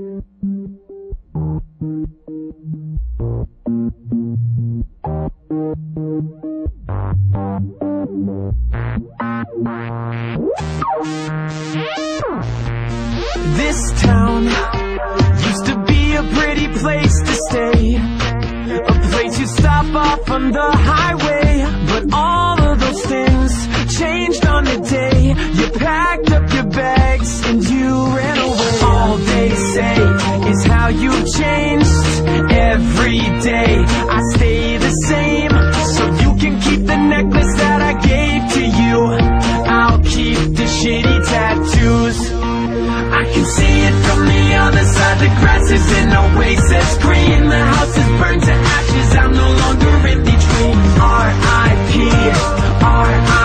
This town used to be a pretty place to stay, a place you stop off on the highway. But all of those things changed on the day you packed up your bags and you ran away. All they say is how you've changed. Every day I stay the same, so you can keep the necklace that I gave to you. I'll keep the shitty tattoos. I can see it from the other side. The grass is in oasis green. The house is burned to ashes. I'm no longer in between. R.I.P. R.I.P